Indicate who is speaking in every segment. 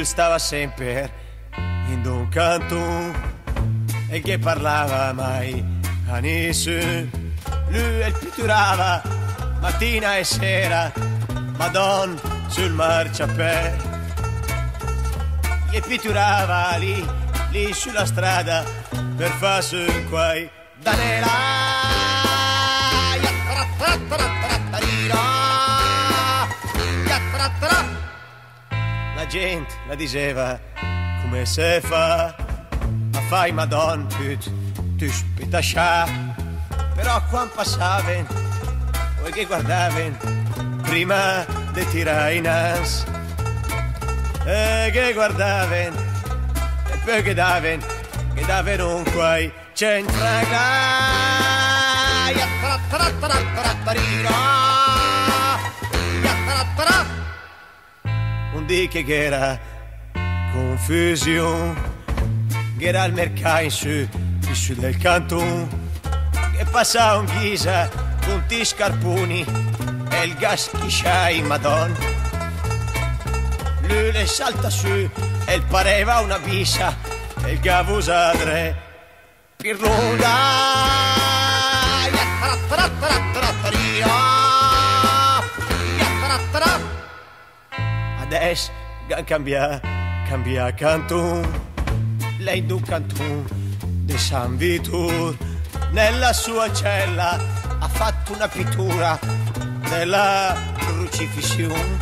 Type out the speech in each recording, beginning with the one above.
Speaker 1: lui stava sempre in un canto e che parlava mai a nessuno. Lui pitturava mattina e sera, Madonna sul marciapiede. E pitturava lì sulla strada per farsi un quai da nera. La gente la diceva come se fa, ma fai Madonna tu spitascià. Però quando passavano, voi che guardavano, prima di tirare in ans, e che guardavano, e poi che davano un quai centrale. Un dì che era confusione, che era il mercato su del canton, che passava un ghisa con ti scarponi e il gas chisciai Madonna. Lui le salta su e il pareva una bisa e il gavosadre per lunga. Adesso cambia canton, lei d'un canton di San Vitor. Nella sua cella ha fatto una pittura della crocifissione.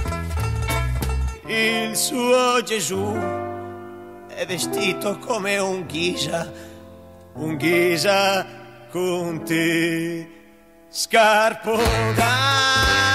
Speaker 1: Il suo Gesù è vestito come un ghisa con te scarpo da